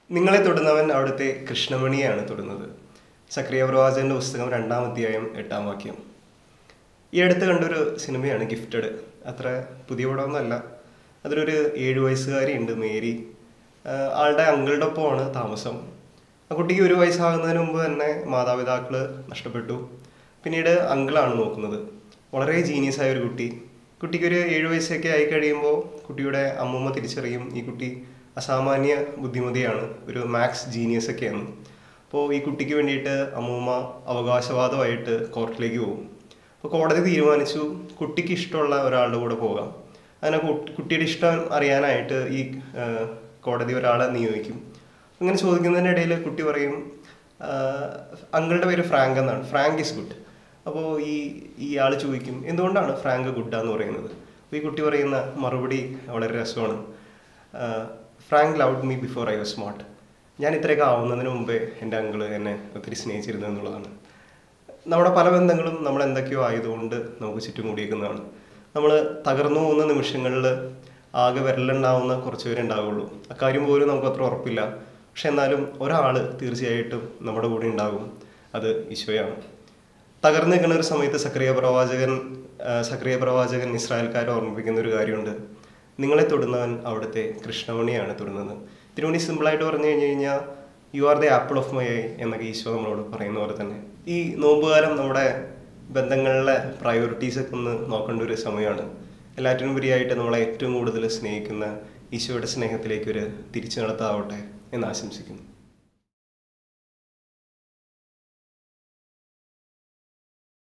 നിങ്ങളെ തൊടുന്നവൻ അവിടുത്തെ കൃഷ്ണമണിയാണ് തൊടുന്നത്. സക്രിയ പ്രവാചകന്റെ പുസ്തകം 2-ാം അധ്യായം 8-ാം വാക്യം. ഈ അടുത്ത് കണ്ടൊരു സിനിമയാണ് ഗിഫ്റ്റഡ്. അത്ര പുതിയ പടമൊന്നുമല്ല. അതിലൊരു 7 വയസ്സുകാരി ഉണ്ട്, മേരി. ആളുടെ അങ്കിളുടെ ഒപ്പമാണ് താമസം. ആ കുട്ടിക്ക് 1 വയസ്സാകുന്നതിന് മുമ്പ് തന്നെ മാതാപിതാക്കൾ നഷ്ടപ്പെട്ടു. പിന്നീട് അങ്കിളാണ് നോക്കുന്നത്. വളരെ ജീനിയസ് ആയ ഒരു കുട്ടി. കുട്ടിക്കൊരു 7 വയസ്സൊക്കെ ആയി കഴിയുമ്പോൾ കുട്ടിയുടെ അമ്മൂമ്മ തിരിച്ചറിയും ഈ കുട്ടി അസാമാന്യ ബുദ്ധിമതിയാണ്, ഒരു മാത്സ് ജീനിയസ് ഒക്കെയാണ്. അപ്പോൾ ഈ കുട്ടിക്ക് വേണ്ടിയിട്ട് അമ്മൂമ്മ അവകാശവാദമായിട്ട് കോർട്ടിലേക്ക് പോകും. അപ്പോൾ കോടതി തീരുമാനിച്ചു കുട്ടിക്ക് ഇഷ്ടമുള്ള ഒരാളുടെ കൂടെ പോകാം. അങ്ങനെ കുട്ടിയുടെ ഇഷ്ടം അറിയാനായിട്ട് ഈ കോടതി ഒരാളെ നിയോഗിക്കും. അങ്ങനെ ചോദിക്കുന്നതിൻ്റെ ഇടയിൽ കുട്ടി പറയും അങ്കിളുടെ പേര് ഫ്രാങ്ക് എന്നാണ്, ഫ്രാങ്ക് ഈസ് ഗുഡ്. അപ്പോൾ ഈ ആൾ ചോദിക്കും എന്തുകൊണ്ടാണ് ഫ്രാങ്ക് ഗുഡാന്ന് പറയുന്നത്. അപ്പോൾ ഈ കുട്ടി പറയുന്ന മറുപടി വളരെ രസമാണ്. Frank loved me before I was smart. ഞാൻ ഇത്രയൊക്കെ ആവുന്നതിന് മുമ്പേ എൻ്റെ അങ്കിള് എന്നെ ഒത്തിരി സ്നേഹിച്ചിരുന്നു എന്നുള്ളതാണ്. നമ്മുടെ പല ബന്ധങ്ങളും നമ്മൾ എന്തൊക്കെയോ ആയതുകൊണ്ട് നമുക്ക് ചുറ്റും കൂടിയേക്കുന്നതാണ്. നമ്മൾ തകർന്നു പോകുന്ന നിമിഷങ്ങളിൽ ആകെ വിരലുണ്ടാവുന്ന കുറച്ച് പേരുണ്ടാവുള്ളൂ. അക്കാര്യം പോലും നമുക്ക് അത്ര ഉറപ്പില്ല. പക്ഷെ എന്നാലും ഒരാൾ തീർച്ചയായിട്ടും നമ്മുടെ കൂടെ ഉണ്ടാകും. അത് ഈശോയാണ്. തകർന്നു നിൽക്കുന്ന ഒരു സമയത്ത് സക്രിയ പ്രവാചകൻ ഇസ്രായേൽക്കാരെ ഓർമ്മിപ്പിക്കുന്ന ഒരു കാര്യമുണ്ട്. നിങ്ങളെ തൊടുന്നവൻ അവിടുത്തെ കൃഷ്ണമണിയാണ് തൊടുന്നത്. ഇതിനുവേണ്ടി സിമ്പിളായിട്ട് പറഞ്ഞു കഴിഞ്ഞാൽ you are the apple of my eye എന്നൊക്കെ ഈശോ നമ്മളോട് പറയുന്ന പോലെ തന്നെ ഈ നോമ്പുകാലം നമ്മുടെ ബന്ധങ്ങളിലെ പ്രയോറിറ്റീസൊക്കെ ഒന്ന് നോക്കേണ്ട ഒരു സമയമാണ്. എല്ലാറ്റിനും ഉപരിയായിട്ട് നമ്മളെ ഏറ്റവും കൂടുതൽ സ്നേഹിക്കുന്ന ഈശോയുടെ സ്നേഹത്തിലേക്ക് ഒരു തിരിച്ചു നടത്താവട്ടെ എന്ന് ആശംസിക്കുന്നു.